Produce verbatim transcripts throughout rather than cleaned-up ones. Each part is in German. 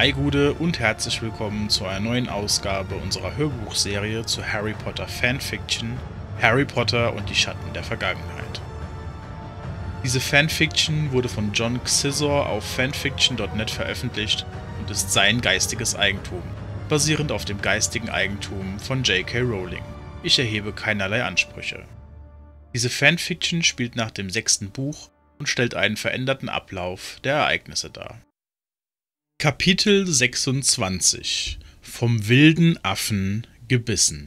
Hi Gude und herzlich willkommen zu einer neuen Ausgabe unserer Hörbuchserie zu Harry Potter Fanfiction Harry Potter und die Schatten der Vergangenheit. Diese Fanfiction wurde von John Xizor auf fanfiction punkt net veröffentlicht und ist sein geistiges Eigentum, basierend auf dem geistigen Eigentum von J K Rowling. Ich erhebe keinerlei Ansprüche. Diese Fanfiction spielt nach dem sechsten Buch und stellt einen veränderten Ablauf der Ereignisse dar. Kapitel sechsundzwanzig – Vom wilden Affen gebissen.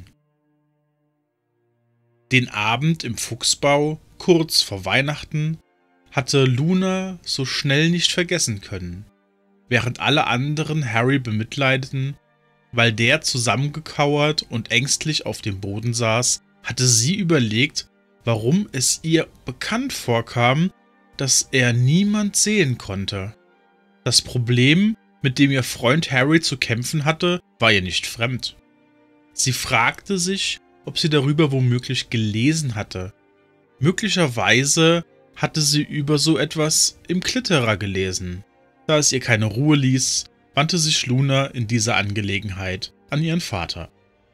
Den Abend im Fuchsbau, kurz vor Weihnachten, hatte Luna so schnell nicht vergessen können, während alle anderen Harry bemitleideten, weil der zusammengekauert und ängstlich auf dem Boden saß, hatte sie überlegt, warum es ihr bekannt vorkam, dass er niemand sehen konnte. Das Problem, mit dem ihr Freund Harry zu kämpfen hatte, war ihr nicht fremd. Sie fragte sich, ob sie darüber womöglich gelesen hatte. Möglicherweise hatte sie über so etwas im Klitterer gelesen. Da es ihr keine Ruhe ließ, wandte sich Luna in dieser Angelegenheit an ihren Vater.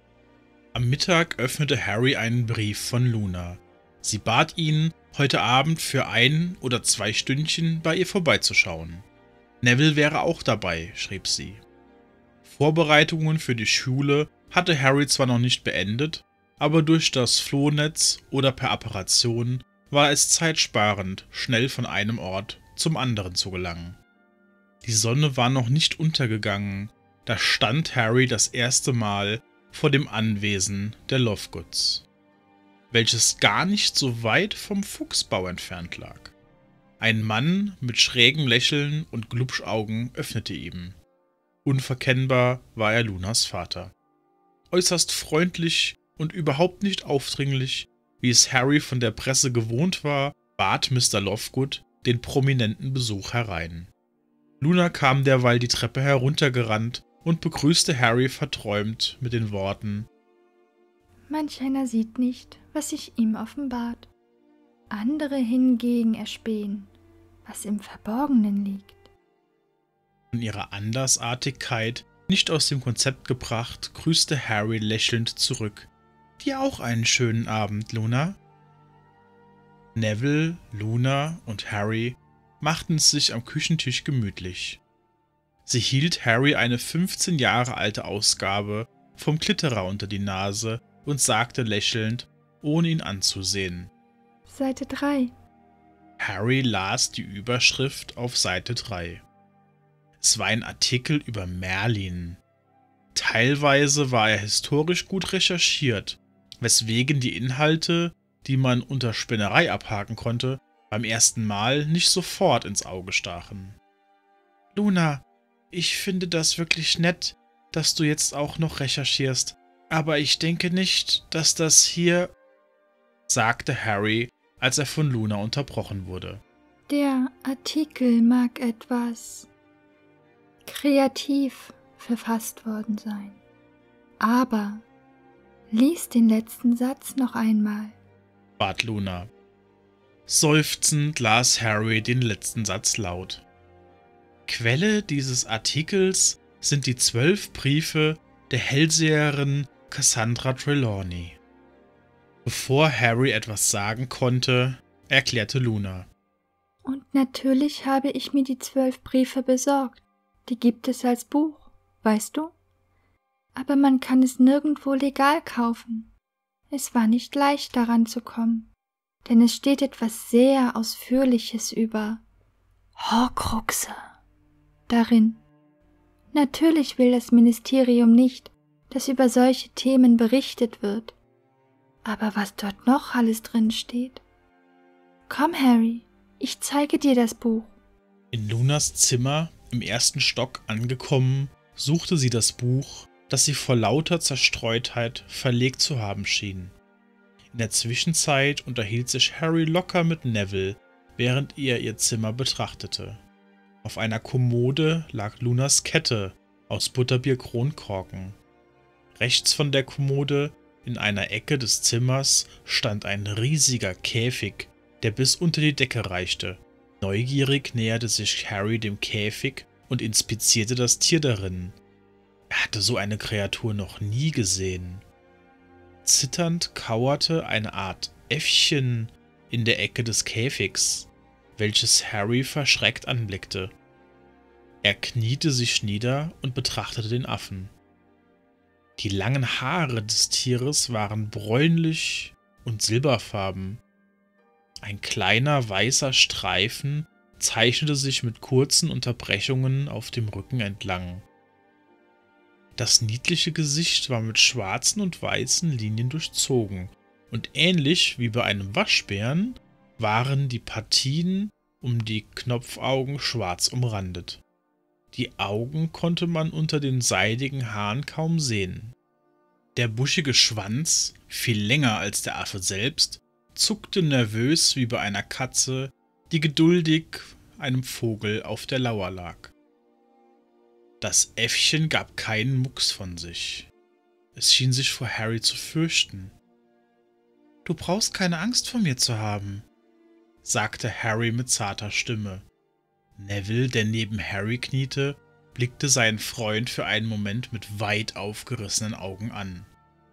Am Mittag öffnete Harry einen Brief von Luna. Sie bat ihn, heute Abend für ein oder zwei Stündchen bei ihr vorbeizuschauen. Neville wäre auch dabei, schrieb sie. Vorbereitungen für die Schule hatte Harry zwar noch nicht beendet, aber durch das Flohnetz oder per Apparation war es zeitsparend, schnell von einem Ort zum anderen zu gelangen. Die Sonne war noch nicht untergegangen, da stand Harry das erste Mal vor dem Anwesen der Lovegoods, welches gar nicht so weit vom Fuchsbau entfernt lag. Ein Mann mit schrägem Lächeln und Glubschaugen öffnete ihm. Unverkennbar war er Lunas Vater. Äußerst freundlich und überhaupt nicht aufdringlich, wie es Harry von der Presse gewohnt war, bat Mister Lovegood den prominenten Besuch herein. Luna kam derweil die Treppe heruntergerannt und begrüßte Harry verträumt mit den Worten: »Manch einer sieht nicht, was sich ihm offenbart. Andere hingegen erspähen, was im Verborgenen liegt.« Von ihrer Andersartigkeit, nicht aus dem Konzept gebracht, grüßte Harry lächelnd zurück. »Dir auch einen schönen Abend, Luna?« Neville, Luna und Harry machten es sich am Küchentisch gemütlich. Sie hielt Harry eine fünfzehn Jahre alte Ausgabe vom Klitterer unter die Nase und sagte lächelnd, ohne ihn anzusehen: »Seite drei. Harry las die Überschrift auf Seite drei. Es war ein Artikel über Merlin. Teilweise war er historisch gut recherchiert, weswegen die Inhalte, die man unter Spinnerei abhaken konnte, beim ersten Mal nicht sofort ins Auge stachen. »Luna, ich finde das wirklich nett, dass du jetzt auch noch recherchierst, aber ich denke nicht, dass das hier«, sagte Harry, als er von Luna unterbrochen wurde. »Der Artikel mag etwas kreativ verfasst worden sein. Aber lies den letzten Satz noch einmal«, bat Luna. Seufzend las Harry den letzten Satz laut. Quelle dieses Artikels sind die zwölf Briefe der Hellseherin Cassandra Trelawney. Bevor Harry etwas sagen konnte, erklärte Luna: »Und natürlich habe ich mir die zwölf Briefe besorgt. Die gibt es als Buch, weißt du? Aber man kann es nirgendwo legal kaufen. Es war nicht leicht, daran zu kommen, denn es steht etwas sehr Ausführliches über Horcruxe darin. Natürlich will das Ministerium nicht, dass über solche Themen berichtet wird. Aber was dort noch alles drin steht. Komm, Harry, ich zeige dir das Buch.« In Lunas Zimmer, im ersten Stock angekommen, suchte sie das Buch, das sie vor lauter Zerstreutheit verlegt zu haben schien. In der Zwischenzeit unterhielt sich Harry locker mit Neville, während er ihr Zimmer betrachtete. Auf einer Kommode lag Lunas Kette aus Butterbier-Kronkorken. Rechts von der Kommode, in einer Ecke des Zimmers, stand ein riesiger Käfig, der bis unter die Decke reichte. Neugierig näherte sich Harry dem Käfig und inspizierte das Tier darin. Er hatte so eine Kreatur noch nie gesehen. Zitternd kauerte eine Art Äffchen in der Ecke des Käfigs, welches Harry verschreckt anblickte. Er kniete sich nieder und betrachtete den Affen. Die langen Haare des Tieres waren bräunlich und silberfarben. Ein kleiner weißer Streifen zeichnete sich mit kurzen Unterbrechungen auf dem Rücken entlang. Das niedliche Gesicht war mit schwarzen und weißen Linien durchzogen, und ähnlich wie bei einem Waschbären waren die Partien um die Knopfaugen schwarz umrandet. Die Augen konnte man unter den seidigen Haaren kaum sehen. Der buschige Schwanz, viel länger als der Affe selbst, zuckte nervös wie bei einer Katze, die geduldig einem Vogel auf der Lauer lag. Das Äffchen gab keinen Mucks von sich. Es schien sich vor Harry zu fürchten. »Du brauchst keine Angst vor mir zu haben«, sagte Harry mit zarter Stimme. Neville, der neben Harry kniete, blickte seinen Freund für einen Moment mit weit aufgerissenen Augen an.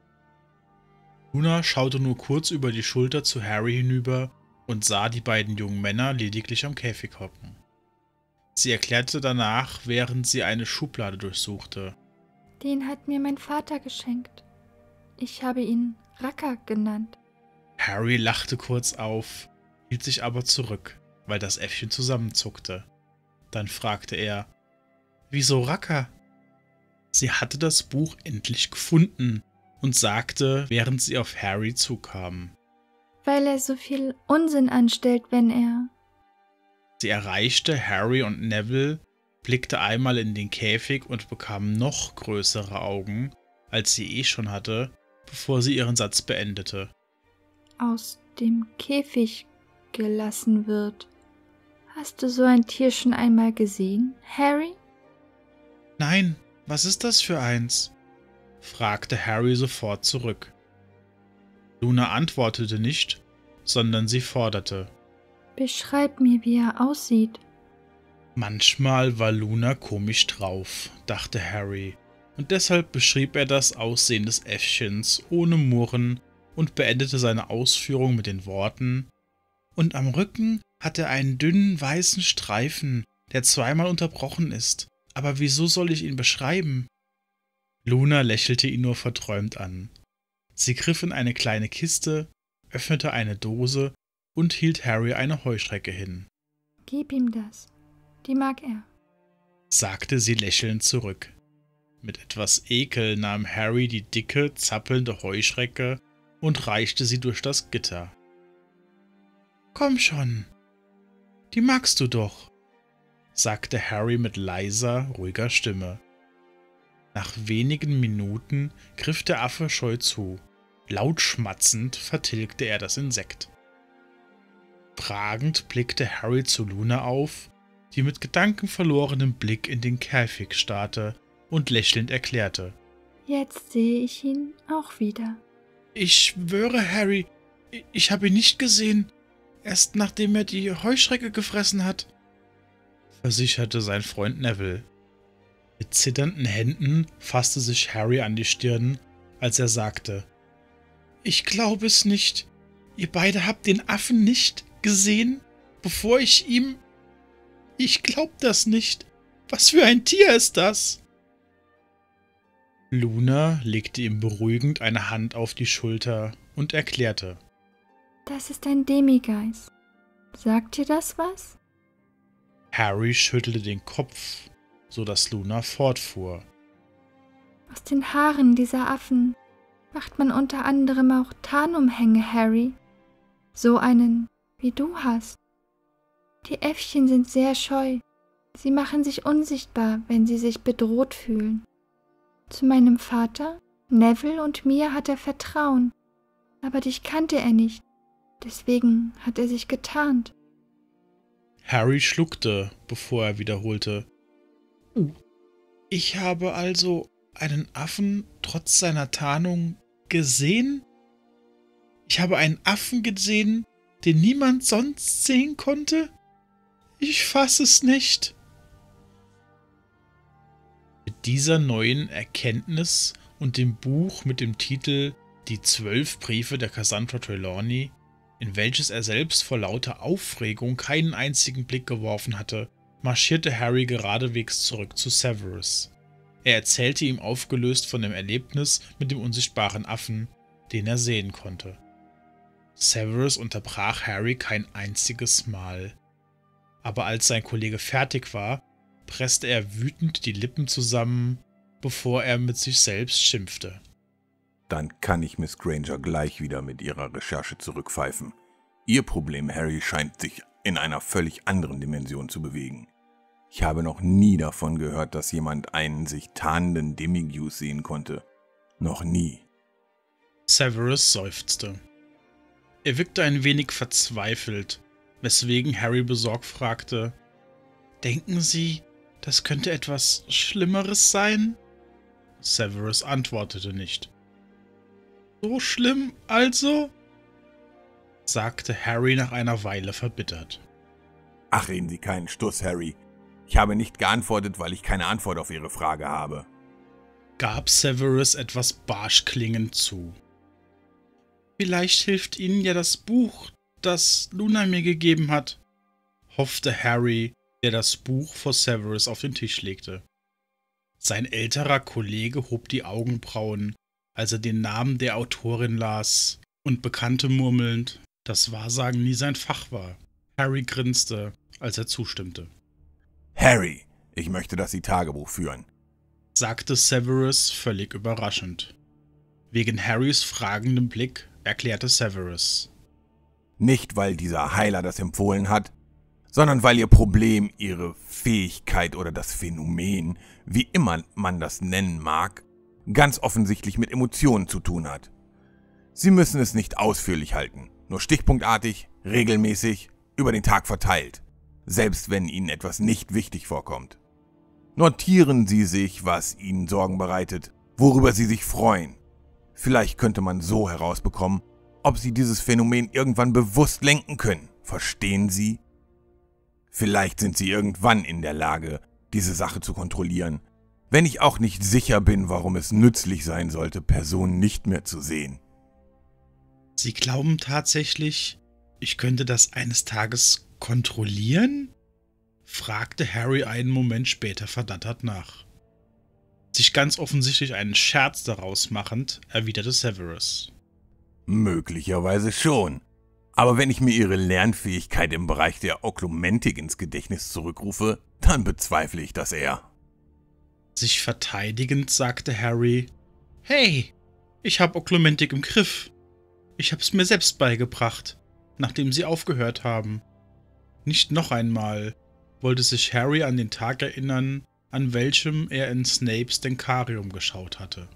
Luna schaute nur kurz über die Schulter zu Harry hinüber und sah die beiden jungen Männer lediglich am Käfig hocken. Sie erklärte danach, während sie eine Schublade durchsuchte. »Den hat mir mein Vater geschenkt. Ich habe ihn Racker genannt.« Harry lachte kurz auf, hielt sich aber zurück, weil das Äffchen zusammenzuckte. Dann fragte er, »Wieso Racker?« Sie hatte das Buch endlich gefunden und sagte, während sie auf Harry zukam. »Weil er so viel Unsinn anstellt, wenn er...« Sie erreichte Harry und Neville, blickte einmal in den Käfig und bekam noch größere Augen, als sie eh schon hatte, bevor sie ihren Satz beendete. »Aus dem Käfig gelassen wird. Hast du so ein Tier schon einmal gesehen, Harry?« »Nein, was ist das für eins?« fragte Harry sofort zurück. Luna antwortete nicht, sondern sie forderte. »Beschreib mir, wie er aussieht.« Manchmal war Luna komisch drauf, dachte Harry, und deshalb beschrieb er das Aussehen des Äffchens ohne Murren und beendete seine Ausführung mit den Worten: »Und am Rücken hat er einen dünnen weißen Streifen, der zweimal unterbrochen ist. Aber wieso soll ich ihn beschreiben?« Luna lächelte ihn nur verträumt an. Sie griff in eine kleine Kiste, öffnete eine Dose und hielt Harry eine Heuschrecke hin. »Gib ihm das, die mag er«, sagte sie lächelnd zurück. Mit etwas Ekel nahm Harry die dicke, zappelnde Heuschrecke und reichte sie durch das Gitter. »Komm schon, die magst du doch«, sagte Harry mit leiser, ruhiger Stimme. Nach wenigen Minuten griff der Affe scheu zu. Laut schmatzend vertilgte er das Insekt. Fragend blickte Harry zu Luna auf, die mit gedankenverlorenem Blick in den Käfig starrte und lächelnd erklärte: »Jetzt sehe ich ihn auch wieder.« »Ich schwöre, Harry, ich habe ihn nicht gesehen, erst nachdem er die Heuschrecke gefressen hat«, versicherte sein Freund Neville. Mit zitternden Händen fasste sich Harry an die Stirn, als er sagte: »Ich glaube es nicht. Ihr beide habt den Affen nicht gesehen, bevor ich ihm... Ich glaub das nicht. Was für ein Tier ist das?« Luna legte ihm beruhigend eine Hand auf die Schulter und erklärte: »Das ist ein Demigeist. Sagt dir das was?« Harry schüttelte den Kopf, so dass Luna fortfuhr. »Aus den Haaren dieser Affen macht man unter anderem auch Tarnumhänge, Harry. So einen, wie du hast. Die Äffchen sind sehr scheu. Sie machen sich unsichtbar, wenn sie sich bedroht fühlen. Zu meinem Vater, Neville und mir hat er Vertrauen, aber dich kannte er nicht, deswegen hat er sich getarnt.« Harry schluckte, bevor er wiederholte: »Uh, ich habe also einen Affen trotz seiner Tarnung gesehen? Ich habe einen Affen gesehen, den niemand sonst sehen konnte? Ich fasse es nicht.« dieser neuen Erkenntnis und dem Buch mit dem Titel Die zwölf Briefe der Cassandra Trelawney, in welches er selbst vor lauter Aufregung keinen einzigen Blick geworfen hatte, marschierte Harry geradewegs zurück zu Severus. Er erzählte ihm aufgelöst von dem Erlebnis mit dem unsichtbaren Affen, den er sehen konnte. Severus unterbrach Harry kein einziges Mal. Aber als sein Kollege fertig war, presste er wütend die Lippen zusammen, bevor er mit sich selbst schimpfte. Dann kann ich Miss Granger gleich wieder mit ihrer Recherche zurückpfeifen. Ihr Problem, Harry, scheint sich in einer völlig anderen Dimension zu bewegen. Ich habe noch nie davon gehört, dass jemand einen sich tarnenden Demigus sehen konnte. Noch nie. Severus seufzte. Er wirkte ein wenig verzweifelt, weswegen Harry besorgt fragte: »Denken Sie, das könnte etwas Schlimmeres sein?« Severus antwortete nicht. »So schlimm also?« sagte Harry nach einer Weile verbittert. »Ach, reden Sie keinen Stuss, Harry. Ich habe nicht geantwortet, weil ich keine Antwort auf Ihre Frage habe«, gab Severus etwas barsch klingend zu. »Vielleicht hilft Ihnen ja das Buch, das Luna mir gegeben hat«, hoffte Harry, der das Buch vor Severus auf den Tisch legte. Sein älterer Kollege hob die Augenbrauen, als er den Namen der Autorin las, und bekannte murmelnd, dass Wahrsagen nie sein Fach war. Harry grinste, als er zustimmte. »Harry, ich möchte, dass Sie Tagebuch führen«, sagte Severus völlig überraschend. Wegen Harrys fragendem Blick erklärte Severus. »Nicht, weil dieser Heiler das empfohlen hat, sondern weil Ihr Problem, Ihre Fähigkeit oder das Phänomen, wie immer man das nennen mag, ganz offensichtlich mit Emotionen zu tun hat. Sie müssen es nicht ausführlich halten, nur stichpunktartig, regelmäßig, über den Tag verteilt, selbst wenn Ihnen etwas nicht wichtig vorkommt. Notieren Sie sich, was Ihnen Sorgen bereitet, worüber Sie sich freuen. Vielleicht könnte man so herausbekommen, ob Sie dieses Phänomen irgendwann bewusst lenken können. Verstehen Sie? Vielleicht sind Sie irgendwann in der Lage, diese Sache zu kontrollieren, wenn ich auch nicht sicher bin, warum es nützlich sein sollte, Personen nicht mehr zu sehen.« »Sie glauben tatsächlich, ich könnte das eines Tages kontrollieren?« fragte Harry einen Moment später verdattert nach. Sich ganz offensichtlich einen Scherz daraus machend, erwiderte Severus. »Möglicherweise schon. Aber wenn ich mir Ihre Lernfähigkeit im Bereich der Oklumentik ins Gedächtnis zurückrufe, dann bezweifle ich das eher.« Sich verteidigend sagte Harry: »Hey, ich habe Oklumentik im Griff. Ich hab's mir selbst beigebracht, nachdem Sie aufgehört haben.« Nicht noch einmal wollte sich Harry an den Tag erinnern, an welchem er in Snapes Denkarium geschaut hatte.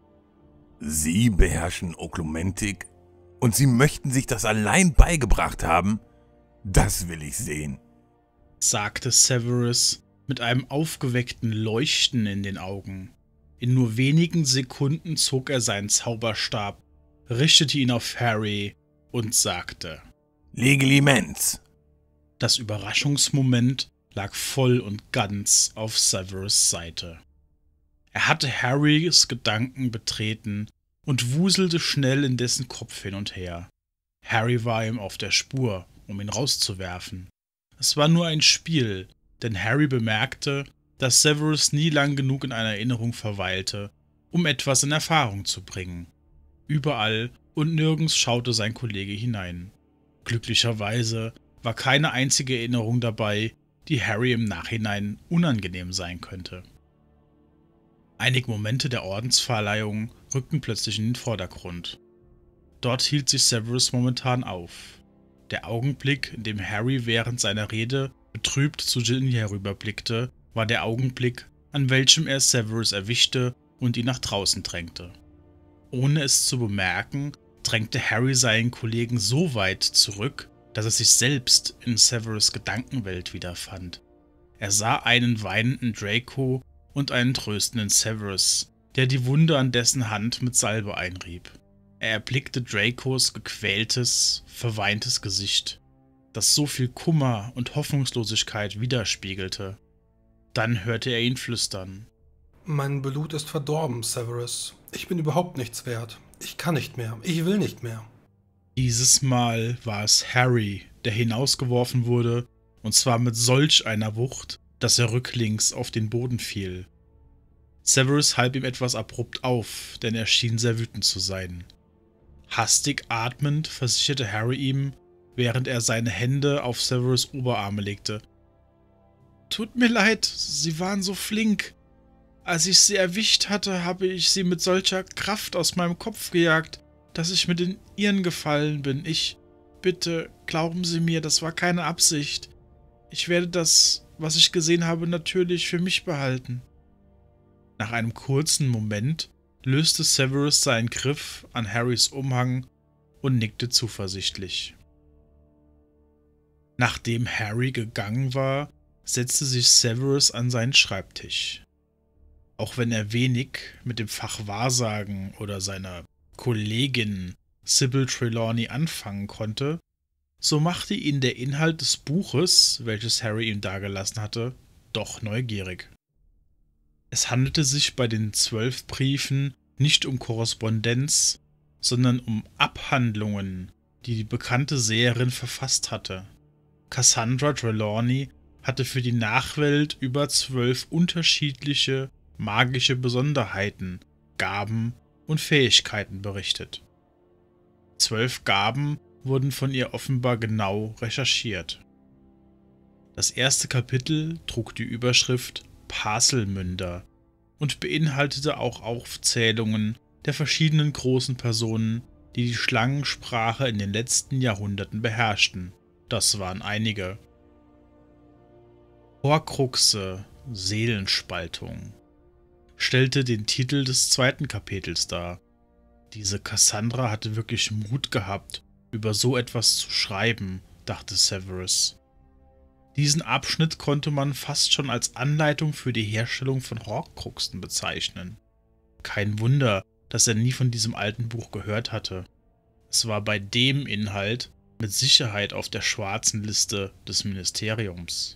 »Sie beherrschen Oklumentik und Sie möchten sich das allein beigebracht haben? Das will ich sehen«, sagte Severus mit einem aufgeweckten Leuchten in den Augen. In nur wenigen Sekunden zog er seinen Zauberstab, richtete ihn auf Harry und sagte: »Legilimens!« Das Überraschungsmoment lag voll und ganz auf Severus' Seite. Er hatte Harrys Gedanken betreten und wuselte schnell in dessen Kopf hin und her. Harry war ihm auf der Spur, um ihn rauszuwerfen. Es war nur ein Spiel, denn Harry bemerkte, dass Severus nie lang genug in einer Erinnerung verweilte, um etwas in Erfahrung zu bringen. Überall und nirgends schaute sein Kollege hinein. Glücklicherweise war keine einzige Erinnerung dabei, die Harry im Nachhinein unangenehm sein könnte. Einige Momente der Ordensverleihung rückten plötzlich in den Vordergrund. Dort hielt sich Severus momentan auf. Der Augenblick, in dem Harry während seiner Rede betrübt zu Ginny herüberblickte, war der Augenblick, an welchem er Severus erwischte und ihn nach draußen drängte. Ohne es zu bemerken, drängte Harry seinen Kollegen so weit zurück, dass er sich selbst in Severus' Gedankenwelt wiederfand. Er sah einen weinenden Draco und einen tröstenden Severus, der die Wunde an dessen Hand mit Salbe einrieb. Er erblickte Dracos gequältes, verweintes Gesicht, das so viel Kummer und Hoffnungslosigkeit widerspiegelte. Dann hörte er ihn flüstern. Mein Blut ist verdorben, Severus. Ich bin überhaupt nichts wert. Ich kann nicht mehr. Ich will nicht mehr. Dieses Mal war es Harry, der hinausgeworfen wurde, und zwar mit solch einer Wucht, dass er rücklings auf den Boden fiel. Severus half ihm etwas abrupt auf, denn er schien sehr wütend zu sein. Hastig atmend versicherte Harry ihm, während er seine Hände auf Severus' Oberarme legte: »Tut mir leid, Sie waren so flink. Als ich Sie erwischt hatte, habe ich Sie mit solcher Kraft aus meinem Kopf gejagt, dass ich mit den Ihren gefallen bin. Ich, bitte, glauben Sie mir, das war keine Absicht. Ich werde das, was ich gesehen habe, natürlich für mich behalten.« Nach einem kurzen Moment löste Severus seinen Griff an Harrys Umhang und nickte zuversichtlich. Nachdem Harry gegangen war, setzte sich Severus an seinen Schreibtisch. Auch wenn er wenig mit dem Fach Wahrsagen oder seiner Kollegin Sybil Trelawney anfangen konnte, so machte ihn der Inhalt des Buches, welches Harry ihm dagelassen hatte, doch neugierig. Es handelte sich bei den zwölf Briefen nicht um Korrespondenz, sondern um Abhandlungen, die die bekannte Seherin verfasst hatte. Cassandra Trelawney hatte für die Nachwelt über zwölf unterschiedliche magische Besonderheiten, Gaben und Fähigkeiten berichtet. Zwölf Gaben wurden von ihr offenbar genau recherchiert. Das erste Kapitel trug die Überschrift Parselmünder und beinhaltete auch Aufzählungen der verschiedenen großen Personen, die die Schlangensprache in den letzten Jahrhunderten beherrschten. Das waren einige. Horcruxe, Seelenspaltung, stellte den Titel des zweiten Kapitels dar. Diese Cassandra hatte wirklich Mut gehabt, über so etwas zu schreiben, dachte Severus. Diesen Abschnitt konnte man fast schon als Anleitung für die Herstellung von Horcruxen bezeichnen. Kein Wunder, dass er nie von diesem alten Buch gehört hatte. Es war bei dem Inhalt mit Sicherheit auf der schwarzen Liste des Ministeriums.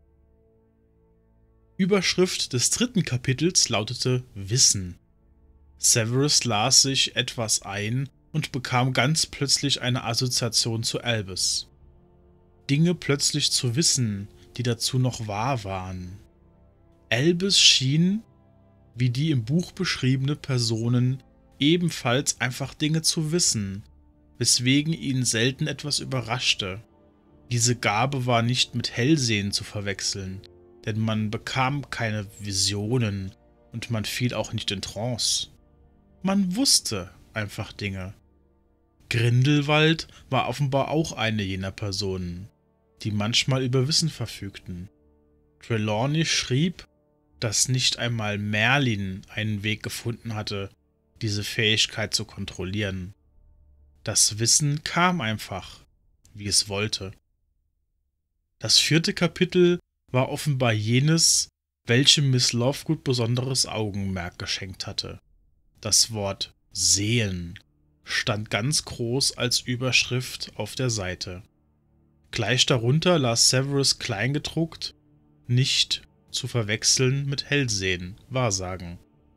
Überschrift des dritten Kapitels lautete Wissen. Severus las sich etwas ein und bekam ganz plötzlich eine Assoziation zu Albus. Dinge plötzlich zu wissen, die dazu noch wahr waren. Albus schien, wie die im Buch beschriebene Personen, ebenfalls einfach Dinge zu wissen, weswegen ihn selten etwas überraschte. Diese Gabe war nicht mit Hellsehen zu verwechseln, denn man bekam keine Visionen und man fiel auch nicht in Trance. Man wusste einfach Dinge. Grindelwald war offenbar auch eine jener Personen, die manchmal über Wissen verfügten. Trelawney schrieb, dass nicht einmal Merlin einen Weg gefunden hatte, diese Fähigkeit zu kontrollieren. Das Wissen kam einfach, wie es wollte. Das vierte Kapitel war offenbar jenes, welchem Miss Lovegood besonderes Augenmerk geschenkt hatte. Das Wort Sehen stand ganz groß als Überschrift auf der Seite. Gleich darunter las Severus kleingedruckt, nicht zu verwechseln mit Hellsehen, Wahrsagen.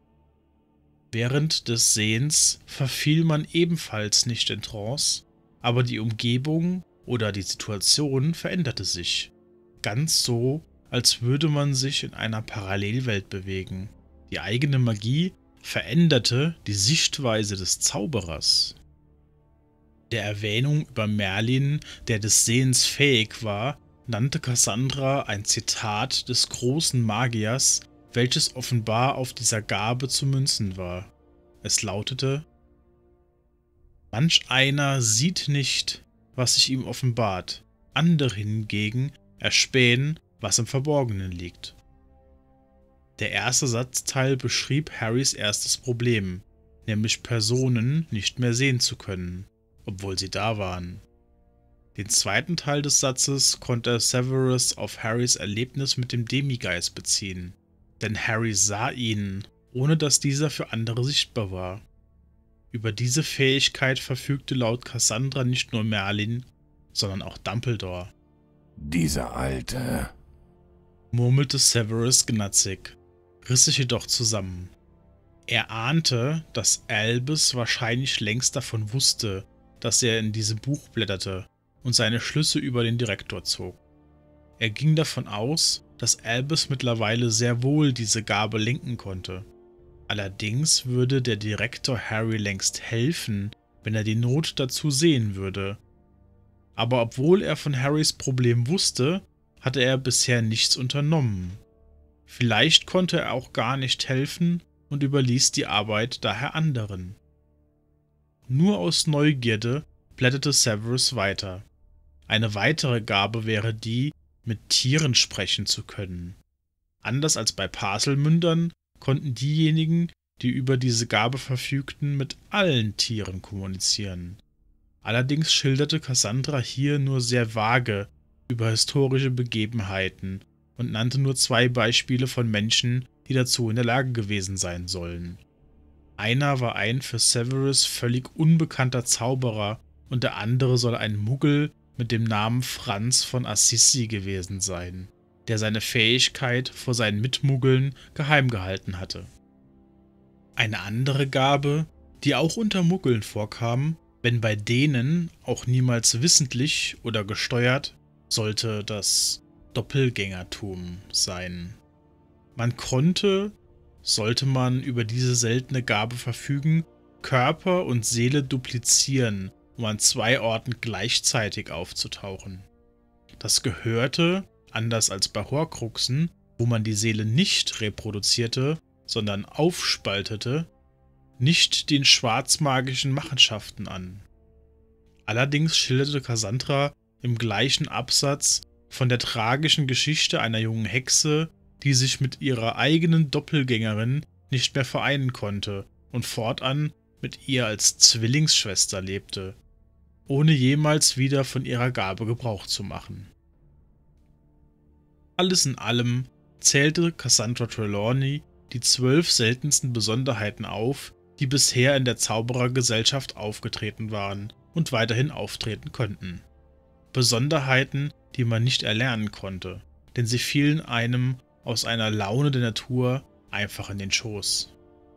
Während des Sehens verfiel man ebenfalls nicht in Trance, aber die Umgebung oder die Situation veränderte sich. Ganz so, als würde man sich in einer Parallelwelt bewegen. Die eigene Magie veränderte die Sichtweise des Zauberers. Der Erwähnung über Merlin, der des Sehens fähig war, nannte Cassandra ein Zitat des großen Magiers, welches offenbar auf dieser Gabe zu münzen war. Es lautete: Manch einer sieht nicht, was sich ihm offenbart, andere hingegen erspähen, was im Verborgenen liegt. Der erste Satzteil beschrieb Harrys erstes Problem, nämlich Personen nicht mehr sehen zu können, obwohl sie da waren. Den zweiten Teil des Satzes konnte Severus auf Harrys Erlebnis mit dem Demigeist beziehen, denn Harry sah ihn, ohne dass dieser für andere sichtbar war. Über diese Fähigkeit verfügte laut Cassandra nicht nur Merlin, sondern auch Dumbledore. Dieser Alte, murmelte Severus gnatzig. riss sich jedoch zusammen. Er ahnte, dass Albus wahrscheinlich längst davon wusste, dass er in diesem Buch blätterte und seine Schlüsse über den Direktor zog. Er ging davon aus, dass Albus mittlerweile sehr wohl diese Gabe lenken konnte. Allerdings würde der Direktor Harry längst helfen, wenn er die Not dazu sehen würde. Aber obwohl er von Harrys Problem wusste, hatte er bisher nichts unternommen. Vielleicht konnte er auch gar nicht helfen und überließ die Arbeit daher anderen. Nur aus Neugierde blätterte Severus weiter. Eine weitere Gabe wäre die, mit Tieren sprechen zu können. Anders als bei Parselmündern konnten diejenigen, die über diese Gabe verfügten, mit allen Tieren kommunizieren. Allerdings schilderte Cassandra hier nur sehr vage über historische Begebenheiten und nannte nur zwei Beispiele von Menschen, die dazu in der Lage gewesen sein sollen. Einer war ein für Severus völlig unbekannter Zauberer und der andere soll ein Muggel mit dem Namen Franz von Assisi gewesen sein, der seine Fähigkeit vor seinen Mitmuggeln geheim gehalten hatte. Eine andere Gabe, die auch unter Muggeln vorkam, wenn bei denen auch niemals wissentlich oder gesteuert, sollte das Doppelgängertum sein. Man konnte, sollte man über diese seltene Gabe verfügen, Körper und Seele duplizieren, um an zwei Orten gleichzeitig aufzutauchen. Das gehörte, anders als bei Horcruxen, wo man die Seele nicht reproduzierte, sondern aufspaltete, nicht den schwarzmagischen Machenschaften an. Allerdings schilderte Cassandra im gleichen Absatz von der tragischen Geschichte einer jungen Hexe, die sich mit ihrer eigenen Doppelgängerin nicht mehr vereinen konnte und fortan mit ihr als Zwillingsschwester lebte, ohne jemals wieder von ihrer Gabe Gebrauch zu machen. Alles in allem zählte Cassandra Trelawney die zwölf seltensten Besonderheiten auf, die bisher in der Zauberergesellschaft aufgetreten waren und weiterhin auftreten könnten. Besonderheiten, die man nicht erlernen konnte, denn sie fielen einem aus einer Laune der Natur einfach in den Schoß.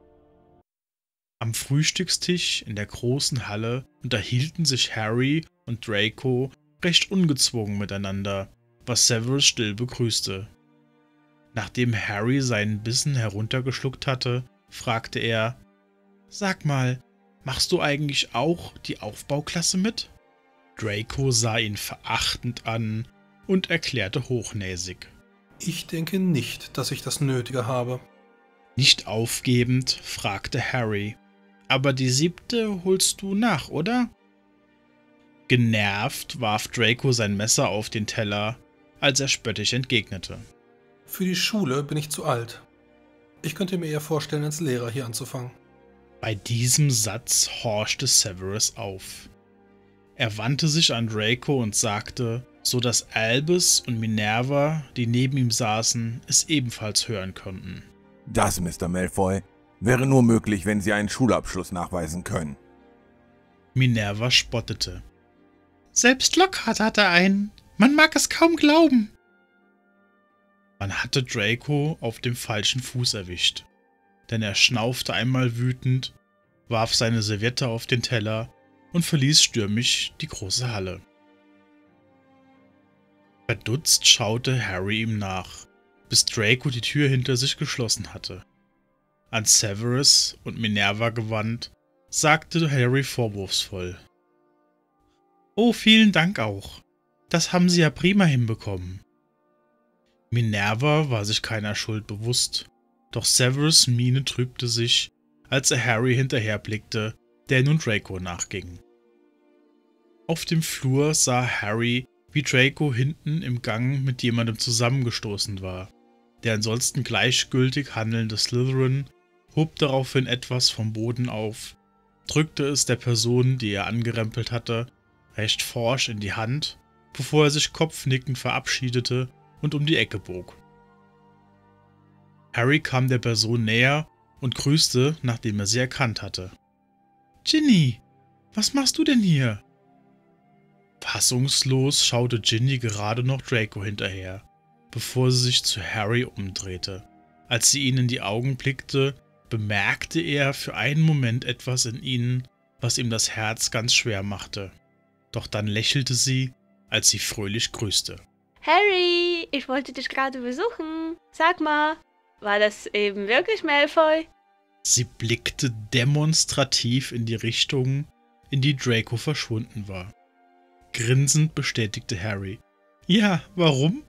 Am Frühstückstisch in der großen Halle unterhielten sich Harry und Draco recht ungezwungen miteinander, was Severus still begrüßte. Nachdem Harry seinen Bissen heruntergeschluckt hatte, fragte er: »Sag mal, machst du eigentlich auch die Aufbauklasse mit?« Draco sah ihn verachtend an und erklärte hochnäsig: »Ich denke nicht, dass ich das Nötige habe.« Nicht aufgebend fragte Harry: »Aber die siebte holst du nach, oder?« Genervt warf Draco sein Messer auf den Teller, als er spöttisch entgegnete: »Für die Schule bin ich zu alt. Ich könnte mir eher vorstellen, als Lehrer hier anzufangen.« Bei diesem Satz horchte Severus auf. Er wandte sich an Draco und sagte, so dass Albus und Minerva, die neben ihm saßen, es ebenfalls hören konnten: »Das, Mister Malfoy, wäre nur möglich, wenn Sie einen Schulabschluss nachweisen können.« Minerva spottete: »Selbst Lockhart hatte einen. Man mag es kaum glauben.« Man hatte Draco auf dem falschen Fuß erwischt, denn er schnaufte einmal wütend, warf seine Serviette auf den Teller und verließ stürmisch die große Halle. Verdutzt schaute Harry ihm nach, bis Draco die Tür hinter sich geschlossen hatte. An Severus und Minerva gewandt, sagte Harry vorwurfsvoll: »Oh, vielen Dank auch. Das haben Sie ja prima hinbekommen.« Minerva war sich keiner Schuld bewusst, doch Severus' Miene trübte sich, als er Harry hinterherblickte, der nun Draco nachging. Auf dem Flur sah Harry, wie Draco hinten im Gang mit jemandem zusammengestoßen war. Der ansonsten gleichgültig handelnde Slytherin hob daraufhin etwas vom Boden auf, drückte es der Person, die er angerempelt hatte, recht forsch in die Hand, bevor er sich kopfnickend verabschiedete und um die Ecke bog. Harry kam der Person näher und grüßte, nachdem er sie erkannt hatte. »Ginny, was machst du denn hier?« Fassungslos schaute Ginny gerade noch Draco hinterher, bevor sie sich zu Harry umdrehte, Als sie ihnen in die Augen blickte, bemerkte er für einen Moment etwas in ihnen, was ihm das Herz ganz schwer machte. Doch dann lächelte sie, als sie fröhlich grüßte. Harry, ich wollte dich gerade besuchen. Sag mal, war das eben wirklich Malfoy? Sie blickte demonstrativ in die Richtung, in die Draco verschwunden war. Grinsend bestätigte Harry. Ja, warum?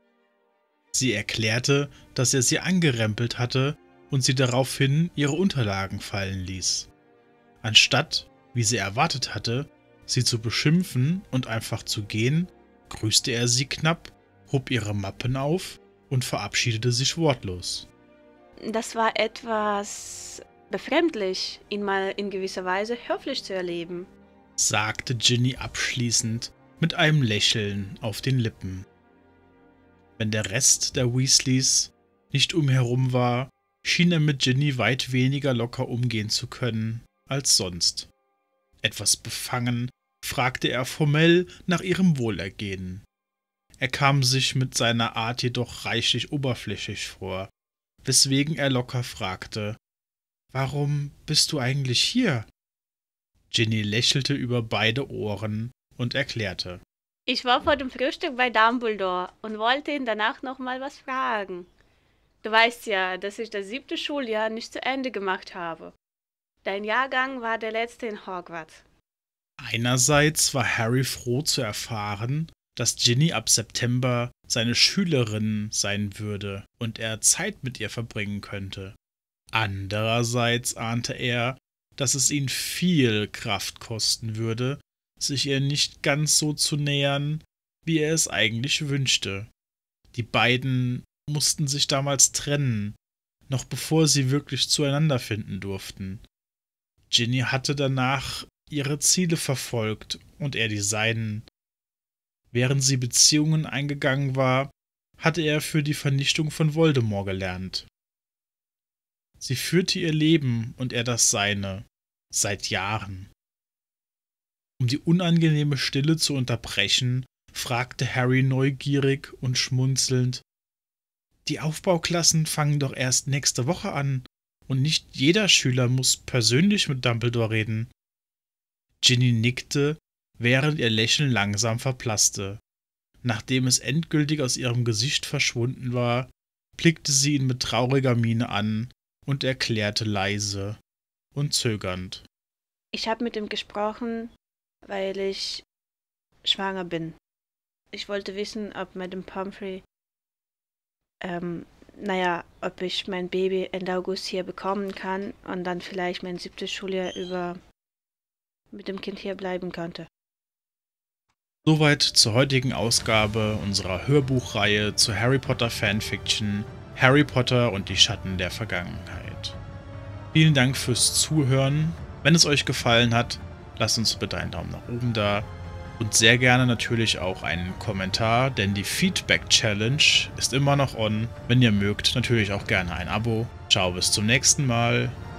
Sie erklärte, dass er sie angerempelt hatte und sie daraufhin ihre Unterlagen fallen ließ. Anstatt, wie sie erwartet hatte, sie zu beschimpfen und einfach zu gehen, grüßte er sie knapp, hob ihre Mappen auf und verabschiedete sich wortlos. Das war etwas befremdlich, ihn mal in gewisser Weise höflich zu erleben, sagte Ginny abschließend mit einem Lächeln auf den Lippen. Wenn der Rest der Weasleys nicht umherum war, schien er mit Ginny weit weniger locker umgehen zu können als sonst. Etwas befangen fragte er formell nach ihrem Wohlergehen. Er kam sich mit seiner Art jedoch reichlich oberflächlich vor, weswegen er locker fragte: »Warum bist du eigentlich hier?« Ginny lächelte über beide Ohren und erklärte: Ich war vor dem Frühstück bei Dumbledore und wollte ihn danach noch mal was fragen. Du weißt ja, dass ich das siebte Schuljahr nicht zu Ende gemacht habe. Dein Jahrgang war der letzte in Hogwarts. Einerseits war Harry froh zu erfahren, dass Ginny ab September seine Schülerin sein würde und er Zeit mit ihr verbringen könnte. Andererseits ahnte er, dass es ihn viel Kraft kosten würde, sich ihr nicht ganz so zu nähern, wie er es eigentlich wünschte. Die beiden mussten sich damals trennen, noch bevor sie wirklich zueinander finden durften. Ginny hatte danach ihre Ziele verfolgt und er die seinen. Während sie Beziehungen eingegangen war, hatte er für die Vernichtung von Voldemort gelernt. Sie führte ihr Leben und er das seine, seit Jahren. Um die unangenehme Stille zu unterbrechen, fragte Harry neugierig und schmunzelnd: Die Aufbauklassen fangen doch erst nächste Woche an und nicht jeder Schüler muss persönlich mit Dumbledore reden. Ginny nickte, während ihr Lächeln langsam verblasste. Nachdem es endgültig aus ihrem Gesicht verschwunden war, blickte sie ihn mit trauriger Miene an und erklärte leise und zögernd: Ich habe mit ihm gesprochen, weil ich schwanger bin. Ich wollte wissen, ob Madame Pomfrey, ähm, naja, ob ich mein Baby Ende August hier bekommen kann und dann vielleicht mein siebtes Schuljahr über mit dem Kind hier bleiben könnte. Soweit zur heutigen Ausgabe unserer Hörbuchreihe zu Harry Potter Fanfiction Harry Potter und die Schatten der Vergangenheit. Vielen Dank fürs Zuhören. Wenn es euch gefallen hat, lasst uns bitte einen Daumen nach oben da und sehr gerne natürlich auch einen Kommentar, denn die Feedback Challenge ist immer noch on. Wenn ihr mögt, natürlich auch gerne ein Abo. Ciao, bis zum nächsten Mal.